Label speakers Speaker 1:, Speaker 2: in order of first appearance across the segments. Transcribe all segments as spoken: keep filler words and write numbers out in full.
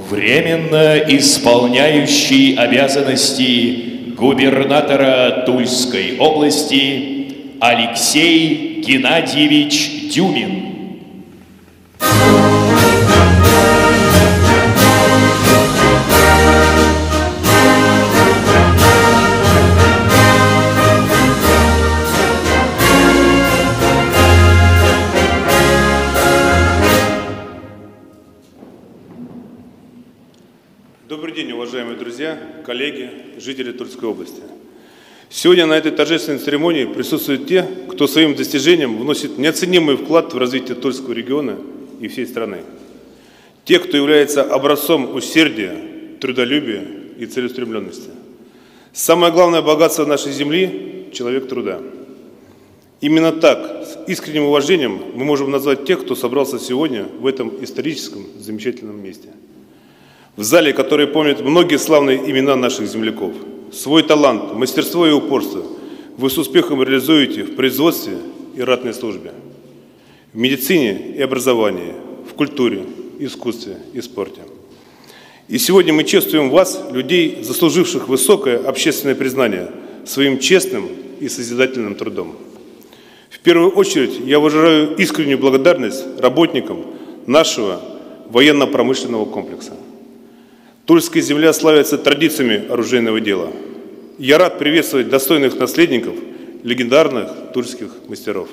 Speaker 1: временно исполняющий обязанности губернатора Тульской области Алексей Геннадьевич Дюмин.
Speaker 2: Добрый день, уважаемые друзья, коллеги, жители Тульской области. Сегодня на этой торжественной церемонии присутствуют те, кто своим достижением вносит неоценимый вклад в развитие Тульского региона и всей страны. Те, кто является образцом усердия, трудолюбия и целеустремленности. Самое главное богатство нашей земли – человек труда. Именно так, с искренним уважением, мы можем назвать тех, кто собрался сегодня в этом историческом, замечательном месте. В зале, который помнит многие славные имена наших земляков. Свой талант, мастерство и упорство вы с успехом реализуете в производстве и ратной службе, в медицине и образовании, в культуре, искусстве и спорте. И сегодня мы чествуем вас, людей, заслуживших высокое общественное признание своим честным и созидательным трудом. В первую очередь я выражаю искреннюю благодарность работникам нашего военно-промышленного комплекса. Тульская земля славится традициями оружейного дела. Я рад приветствовать достойных наследников легендарных тульских мастеров.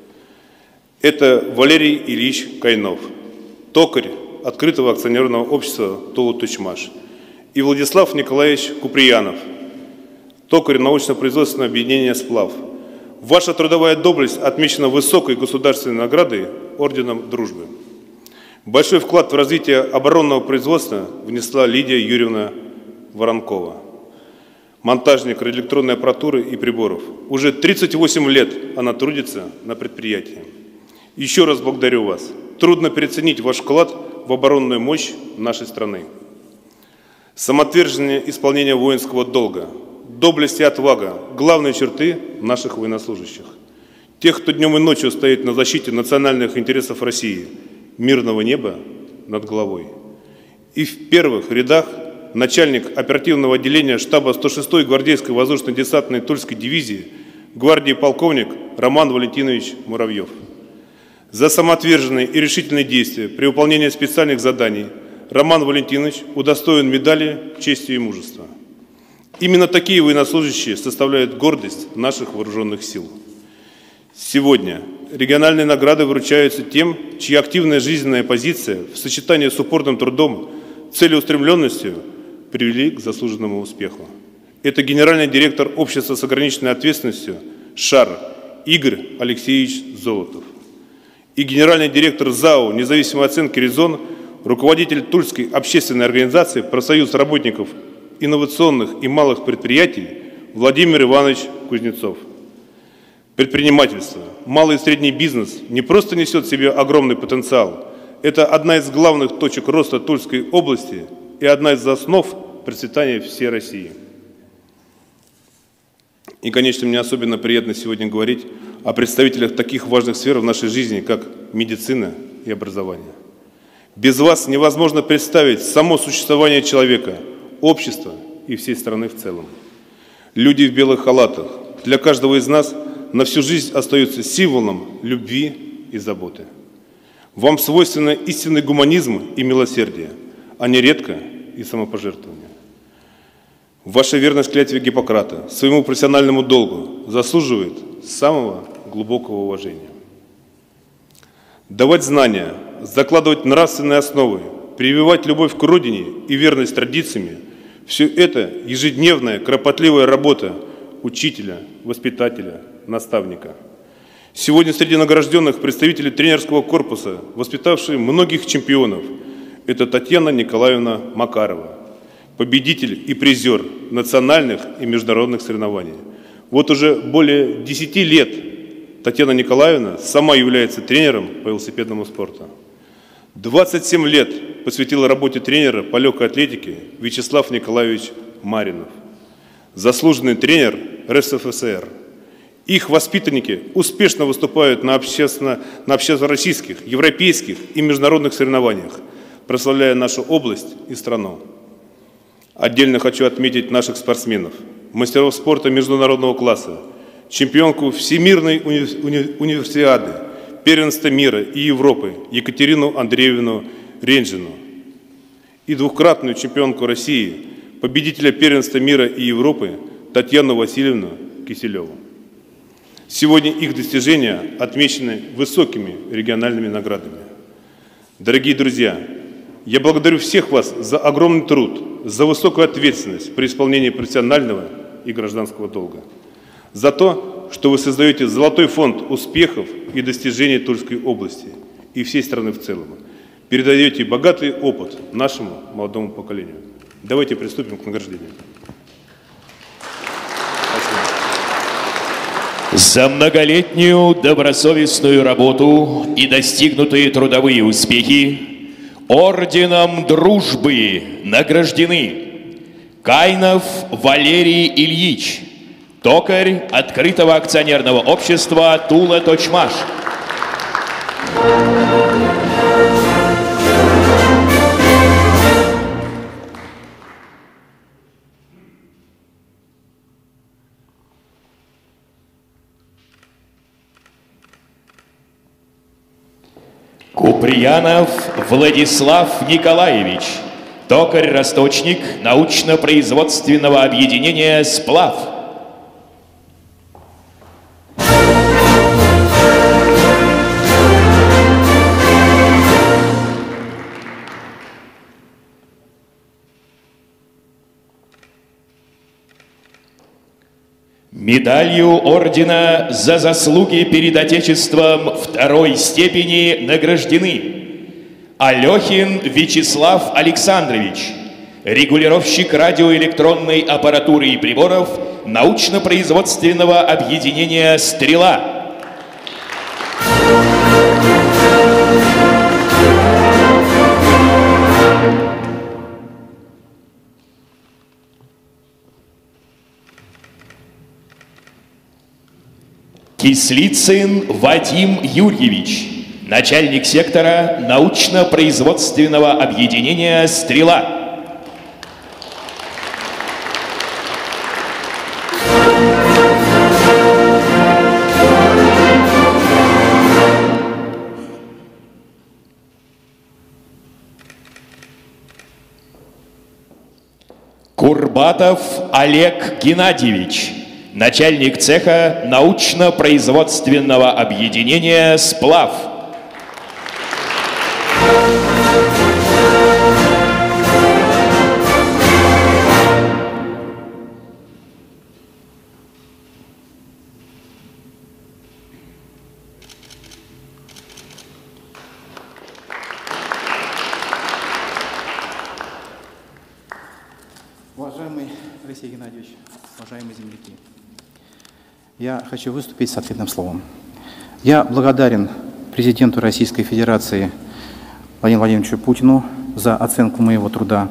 Speaker 2: Это Валерий Ильич Кайнов, токарь открытого акционерного общества «Тулу-Тучмаш», и Владислав Николаевич Куприянов, токарь научно-производственного объединения «Сплав». Ваша трудовая доблесть отмечена высокой государственной наградой орденом Дружбы. Большой вклад в развитие оборонного производства внесла Лидия Юрьевна Воронкова, монтажник радиоэлектронной аппаратуры и приборов. Уже тридцать восемь лет она трудится на предприятии. Еще раз благодарю вас. Трудно переоценить ваш вклад в оборонную мощь нашей страны. Самоотверженное исполнение воинского долга, доблесть и отвага – главные черты наших военнослужащих. Тех, кто днем и ночью стоит на защите национальных интересов России, мирного неба над головой. И в первых рядах начальник оперативного отделения штаба сто шестой гвардейской воздушно-десантной Тульской дивизии гвардии полковник Роман Валентинович Муравьев. За самоотверженные и решительные действия при выполнении специальных заданий Роман Валентинович удостоен медали чести и мужества. Именно такие военнослужащие составляют гордость наших вооруженных сил. Сегодня региональные награды вручаются тем, чья активная жизненная позиция в сочетании с упорным трудом, целеустремленностью привели к заслуженному успеху. Это генеральный директор общества с ограниченной ответственностью «ШАР» Игорь Алексеевич Золотов и генеральный директор ЗАО независимой оценки «Резон», руководитель Тульской общественной организации «Профсоюз работников инновационных и малых предприятий» Владимир Иванович Кузнецов. Предпринимательство, малый и средний бизнес не просто несет в себе огромный потенциал, это одна из главных точек роста Тульской области и одна из основ процветания всей России. И, конечно, мне особенно приятно сегодня говорить о представителях таких важных сфер в нашей жизни, как медицина и образование. Без вас невозможно представить само существование человека, общества и всей страны в целом. Люди в белых халатах для каждого из нас на всю жизнь остаются символом любви и заботы. Вам свойственно истинный гуманизм и милосердие, а не редко и самопожертвование. Ваша верность клятве Гиппократа, своему профессиональному долгу заслуживает самого глубокого уважения. Давать знания, закладывать нравственные основы, прививать любовь к родине и верность традициями – все это ежедневная, кропотливая работа учителя, воспитателя, наставника. Сегодня среди награжденных представители тренерского корпуса, воспитавшие многих чемпионов, это Татьяна Николаевна Макарова, победитель и призер национальных и международных соревнований. Вот уже более десяти лет Татьяна Николаевна сама является тренером по велосипедному спорту. двадцать семь лет посвятила работе тренера по легкой атлетике Вячеслав Николаевич Маринов, заслуженный тренер РСФСР. Их воспитанники успешно выступают на, общественно, на общероссийских, европейских и международных соревнованиях, прославляя нашу область и страну. Отдельно хочу отметить наших спортсменов, мастеров спорта международного класса, чемпионку Всемирной уни- уни- универсиады, первенства мира и Европы Екатерину Андреевну Ренжину и двукратную чемпионку России, победителя первенства мира и Европы Татьяну Васильевну Киселеву. Сегодня их достижения отмечены высокими региональными наградами. Дорогие друзья, я благодарю всех вас за огромный труд, за высокую ответственность при исполнении профессионального и гражданского долга, за то, что вы создаете золотой фонд успехов и достижений Тульской области и всей страны в целом. Передаете богатый опыт нашему молодому поколению. Давайте приступим к награждению.
Speaker 1: За многолетнюю добросовестную работу и достигнутые трудовые успехи орденом дружбы награждены Кайнов Валерий Ильич, токарь открытого акционерного общества «Тула-Точмаш». Куприянов Владислав Николаевич, токарь-расточник научно-производственного объединения «Сплав». Медалью ордена за заслуги перед Отечеством второй степени награждены Алехин Вячеслав Александрович, регулировщик радиоэлектронной аппаратуры и приборов научно-производственного объединения «Стрела». Кислицын Вадим Юрьевич, начальник сектора научно-производственного объединения «Стрела». Курбатов Олег Геннадьевич, начальник цеха научно-производственного объединения «Сплав».
Speaker 3: Уважаемый Алексей Геннадьевич, уважаемые земляки, я хочу выступить с ответным словом. Я благодарен президенту Российской Федерации Владимиру Владимировичу Путину за оценку моего труда.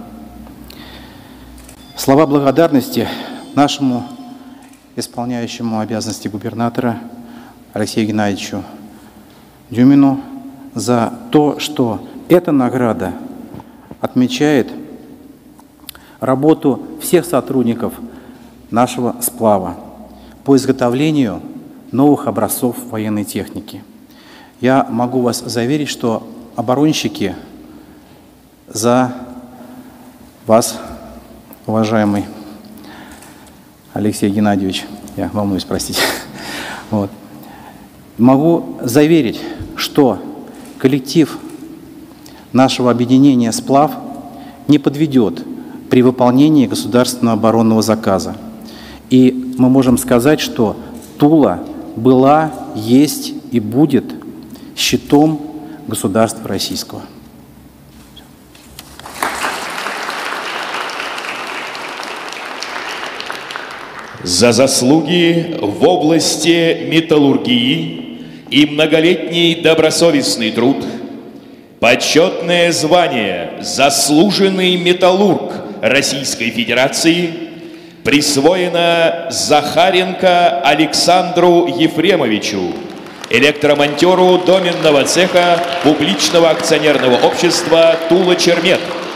Speaker 3: Слова благодарности нашему исполняющему обязанности губернатора Алексею Геннадьевичу Дюмину за то, что эта награда отмечает работу всех сотрудников нашего сплава по изготовлению новых образцов военной техники. Я могу вас заверить, что оборонщики за вас, уважаемый Алексей Геннадьевич, я волнуюсь, простите. Вот. Могу заверить, что коллектив нашего объединения «Сплав» не подведет при выполнении государственного оборонного заказа. И мы можем сказать, что Тула была, есть и будет щитом государства российского.
Speaker 1: За заслуги в области металлургии и многолетний добросовестный труд почетное звание «Заслуженный металлург» Российской Федерации присвоено Захаренко Александру Ефремовичу, электромонтеру доменного цеха публичного акционерного общества «Тула-Чермет».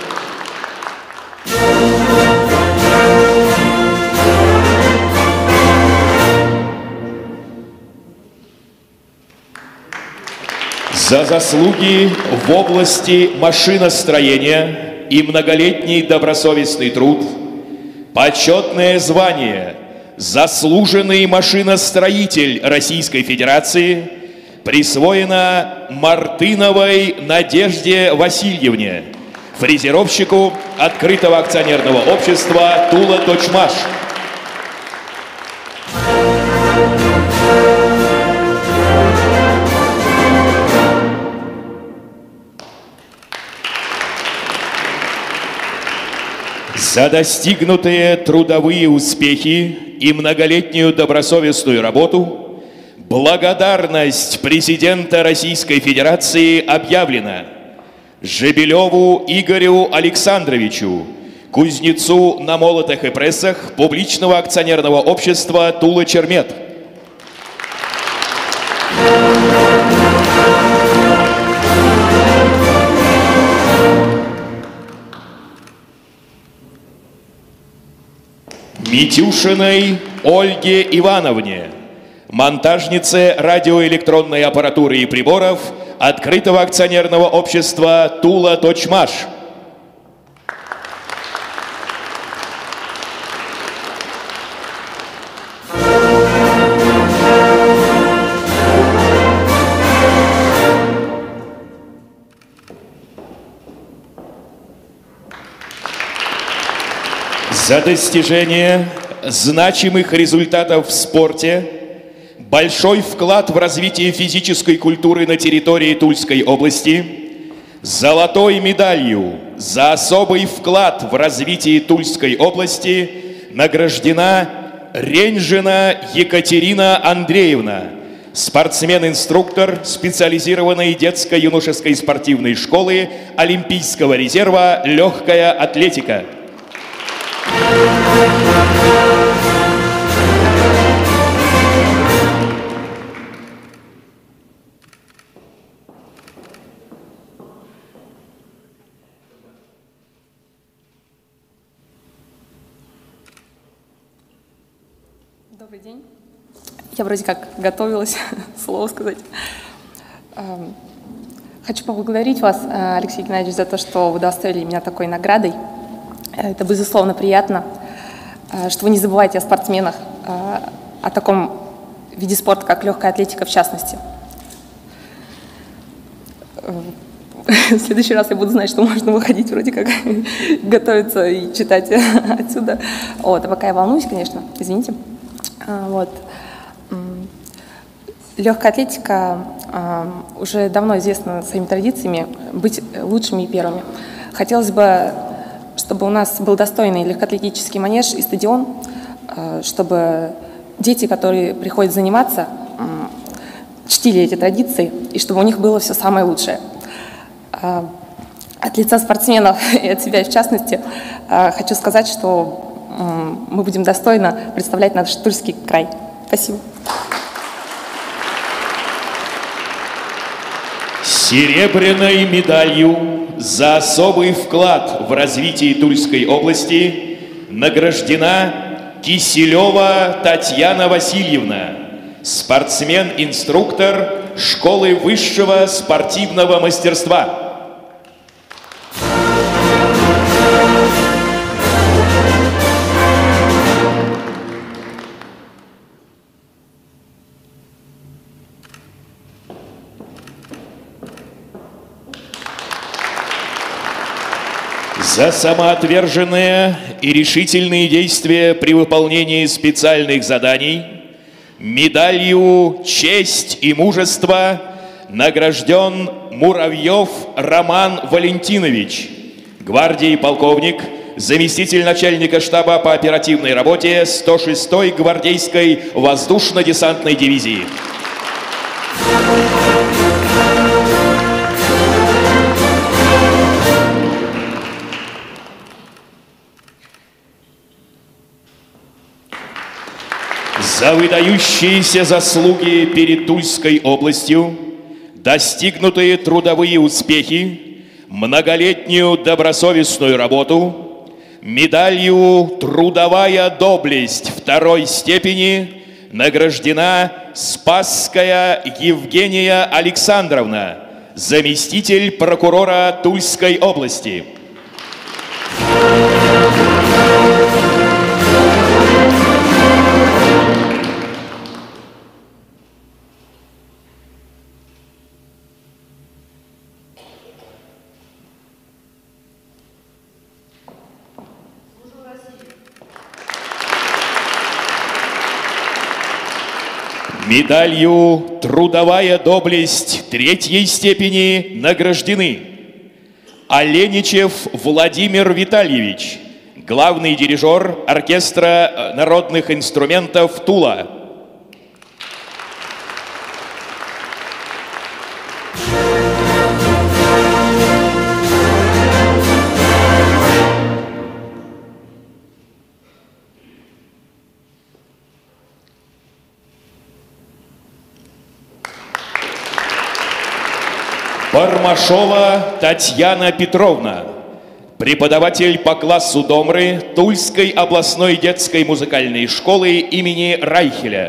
Speaker 1: За заслуги в области машиностроения и многолетний добросовестный труд почетное звание «Заслуженный машиностроитель Российской Федерации» присвоено Мартыновой Надежде Васильевне, фрезеровщику открытого акционерного общества «Тула-Точмаш». За достигнутые трудовые успехи и многолетнюю добросовестную работу благодарность президента Российской Федерации объявлена Жебелеву Игорю Александровичу, кузнецу на молотах и прессах публичного акционерного общества «Тула-Чермет». Митюшиной Ольге Ивановне, монтажнице радиоэлектронной аппаратуры и приборов открытого акционерного общества «Тула-Точмаш». За достижение значимых результатов в спорте, большой вклад в развитие физической культуры на территории Тульской области, золотой медалью за особый вклад в развитие Тульской области награждена Ренжина Екатерина Андреевна, спортсмен-инструктор специализированной детско-юношеской спортивной школы Олимпийского резерва «Легкая атлетика».
Speaker 4: Добрый день. Я вроде как готовилась слово сказать. Хочу поблагодарить вас, Алексей Геннадьевич, за то, что вы удостоили меня такой наградой. Это, безусловно, приятно, что вы не забываете о спортсменах, о таком виде спорта, как легкая атлетика в частности. В следующий раз я буду знать, что можно выходить вроде как готовиться и читать отсюда. Вот, а пока я волнуюсь, конечно, извините. Вот. Легкая атлетика уже давно известна своими традициями быть лучшими и первыми. Хотелось бы, чтобы у нас был достойный легкоатлетический манеж и стадион, чтобы дети, которые приходят заниматься, чтили эти традиции, и чтобы у них было все самое лучшее. От лица спортсменов и от себя в частности хочу сказать, что мы будем достойно представлять наш Тульский край. Спасибо.
Speaker 1: Серебряной медалью за особый вклад в развитие Тульской области награждена Киселева Татьяна Васильевна, спортсмен-инструктор школы высшего спортивного мастерства. За самоотверженные и решительные действия при выполнении специальных заданий медалью «Честь и мужество» награжден Муравьев Роман Валентинович, гвардии полковник, заместитель начальника штаба по оперативной работе сто шестой гвардейской воздушно-десантной дивизии. За выдающиеся заслуги перед Тульской областью, достигнутые трудовые успехи, многолетнюю добросовестную работу, медалью «Трудовая доблесть» второй степени награждена Спасская Евгения Александровна, заместитель прокурора Тульской области. Медалью «Трудовая доблесть» третьей степени награждены Оленичев Владимир Витальевич, главный дирижер оркестра народных инструментов Тула. Бармашова Татьяна Петровна, преподаватель по классу домры Тульской областной детской музыкальной школы имени Райхеля.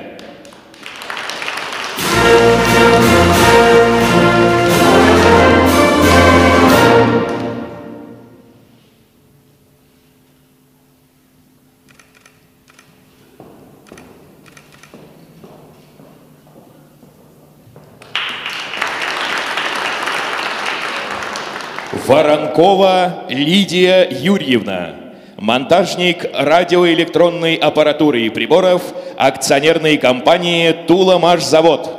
Speaker 1: Воронкова Лидия Юрьевна, монтажник радиоэлектронной аппаратуры и приборов акционерной компании «Тула-Машзавод».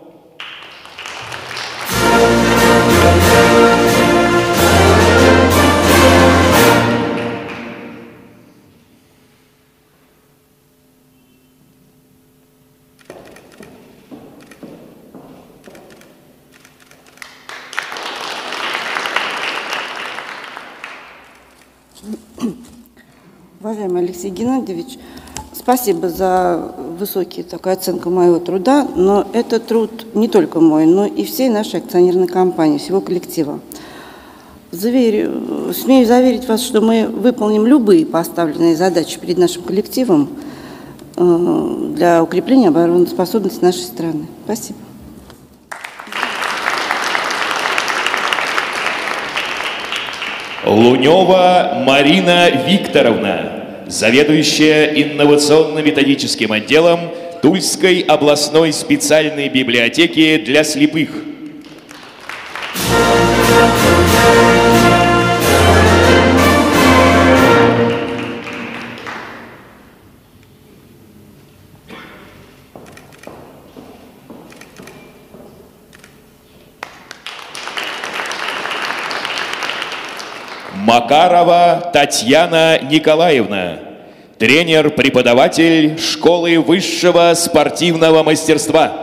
Speaker 5: Уважаемый Алексей Геннадьевич, спасибо за высокую такую оценку моего труда, но это труд не только мой, но и всей нашей акционерной компании, всего коллектива. Заверю, смею заверить вас, что мы выполним любые поставленные задачи перед нашим коллективом для укрепления обороноспособности нашей страны. Спасибо.
Speaker 1: Лунева Марина Викторовна, заведующая инновационно-методическим отделом Тульской областной специальной библиотеки для слепых. Макарова Татьяна Николаевна, тренер-преподаватель школы высшего спортивного мастерства.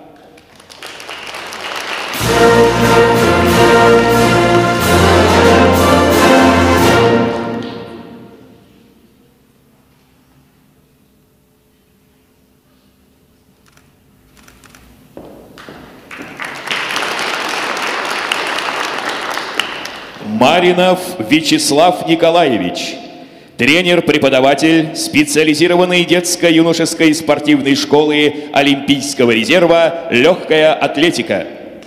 Speaker 1: Маринов Вячеслав Николаевич, тренер-преподаватель специализированной детско-юношеской спортивной школы Олимпийского резерва «Легкая атлетика».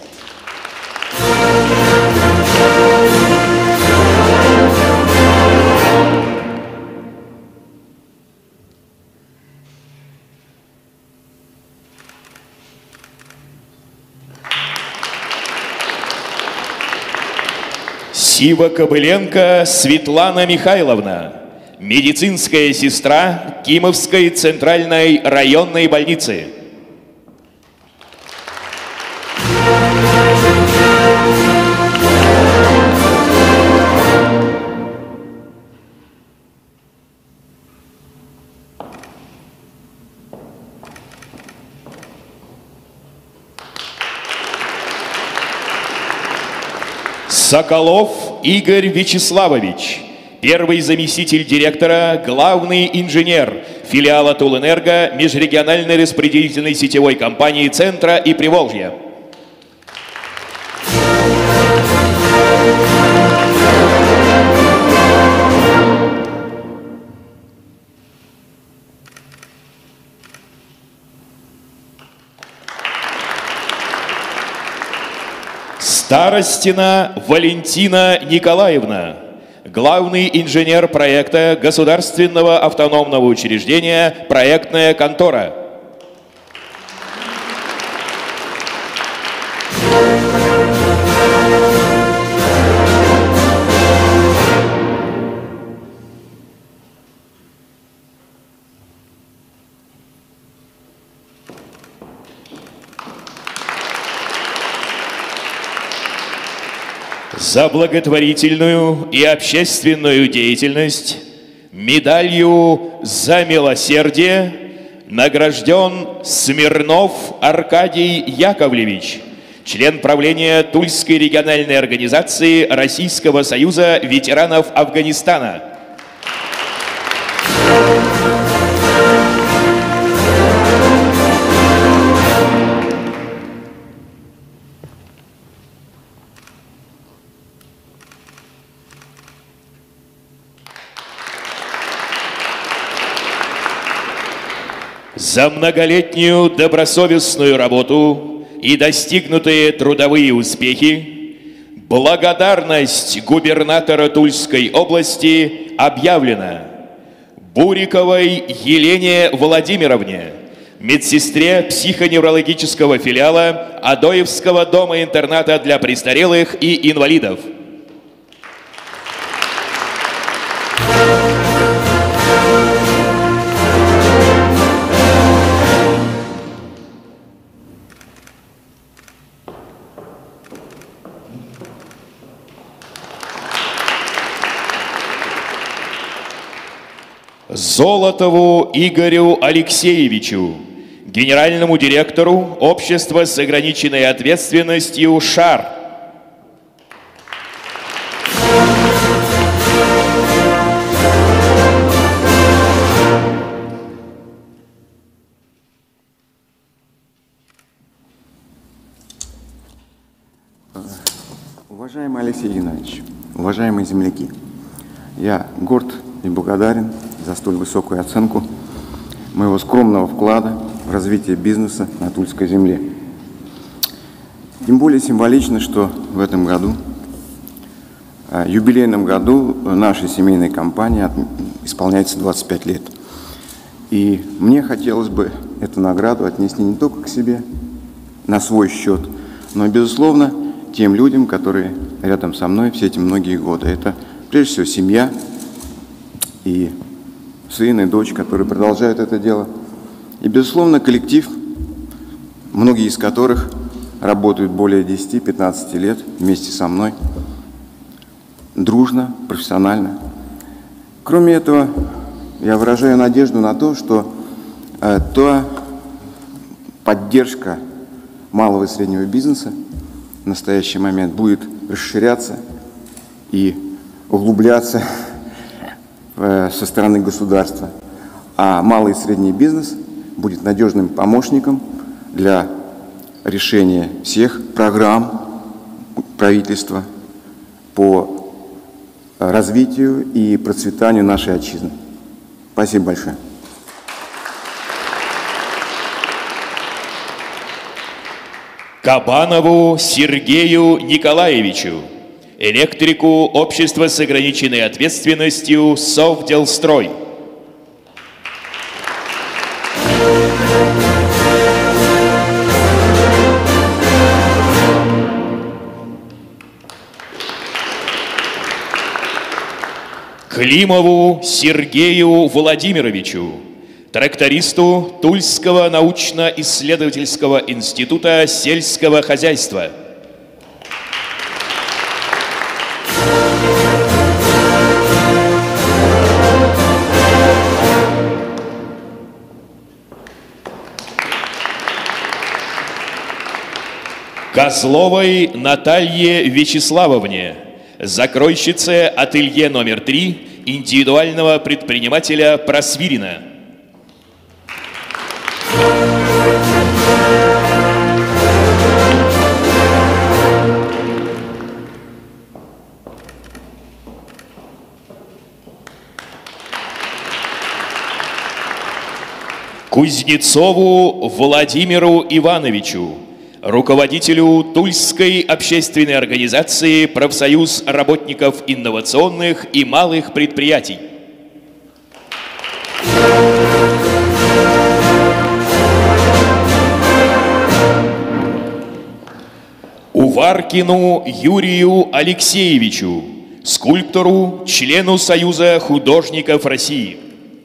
Speaker 1: Сива-Кобыленко Светлана Михайловна, медицинская сестра Кимовской центральной районной больницы. Соколов Игорь Вячеславович, первый заместитель директора, главный инженер филиала Тулэнерго межрегиональной распределительной сетевой компании Центра и Приволжья. Старостина Валентина Николаевна, главный инженер проекта Государственного автономного учреждения «Проектная контора». За благотворительную и общественную деятельность медалью «За милосердие» награжден Смирнов Аркадий Яковлевич, член правления Тульской региональной организации Российского союза ветеранов Афганистана. За многолетнюю добросовестную работу и достигнутые трудовые успехи благодарность губернатора Тульской области объявлена Буриковой Елене Владимировне, медсестре психоневрологического филиала Адоевского дома-интерната для престарелых и инвалидов. Золотову Игорю Алексеевичу, генеральному директору общества с ограниченной ответственностью «Шар».
Speaker 6: Уважаемый Алексей Геннадьевич, уважаемые земляки, я горд и благодарен за столь высокую оценку моего скромного вклада в развитие бизнеса на Тульской земле. Тем более символично, что в этом году, юбилейном году, нашей семейной компании исполняется двадцать пять лет. И мне хотелось бы эту награду отнести не только к себе, на свой счет, но, безусловно, тем людям, которые рядом со мной все эти многие годы. Это, прежде всего, семья и сын и дочь, которые продолжают это дело. И, безусловно, коллектив, многие из которых работают более десяти-пятнадцати лет вместе со мной, дружно, профессионально. Кроме этого, я выражаю надежду на то, что э, та поддержка малого и среднего бизнеса в настоящий момент будет расширяться и углубляться со стороны государства, а малый и средний бизнес будет надежным помощником для решения всех программ правительства по развитию и процветанию нашей отчизны. Спасибо большое.
Speaker 1: Кабанову Сергею Николаевичу, электрику общества с ограниченной ответственностью «Совделстрой». Климову Сергею Владимировичу, трактористу Тульского научно-исследовательского института сельского хозяйства. Козловой Наталье Вячеславовне, закройщице ателье номер три индивидуального предпринимателя Просвирина. Кузнецову Владимиру Ивановичу, руководителю Тульской общественной организации «Профсоюз работников инновационных и малых предприятий». Уваркину Юрию Алексеевичу, скульптору, члену Союза художников России.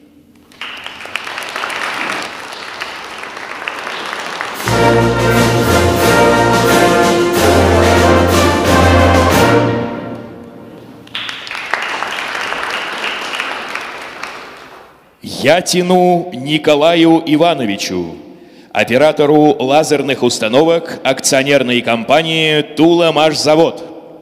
Speaker 1: Ятину Николаю Ивановичу, оператору лазерных установок акционерной компании «Тула-Машзавод».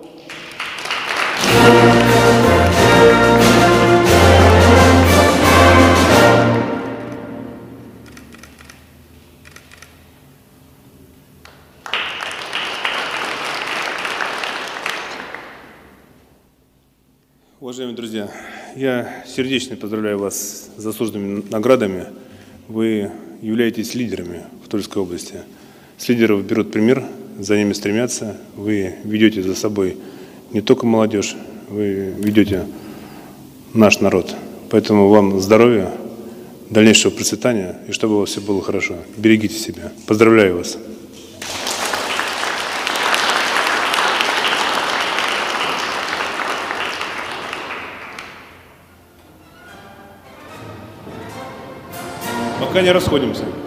Speaker 2: Уважаемые друзья, я сердечно поздравляю вас с заслуженными наградами. Вы являетесь лидерами в Тульской области. С лидеров берут пример, за ними стремятся. Вы ведете за собой не только молодежь, вы ведете наш народ. Поэтому вам здоровья, дальнейшего процветания и чтобы у вас все было хорошо. Берегите себя. Поздравляю вас. Пока не расходимся.